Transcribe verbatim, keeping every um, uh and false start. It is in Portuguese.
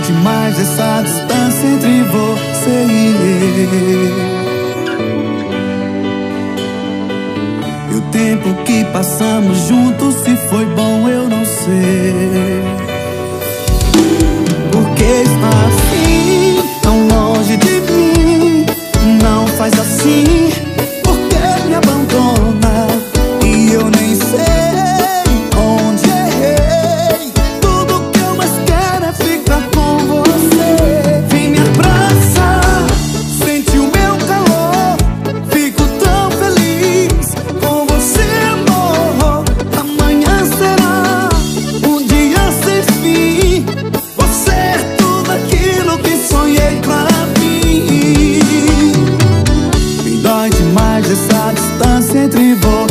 demais essa distância entre você e eu. E o tempo que passamos juntos, se foi bom eu não sei. Porque está assim, tão longe de mim. Não faz assim, porque me abandona. E eu nem sei onde errei. Tudo que eu mais quero é ficar com você. Vem me abraçar, sente o meu calor. Fico tão feliz com você, amor. Amanhã será um dia sem fim. Você é tudo aquilo que sonhei pra mim. Me dói demais essa distância entre você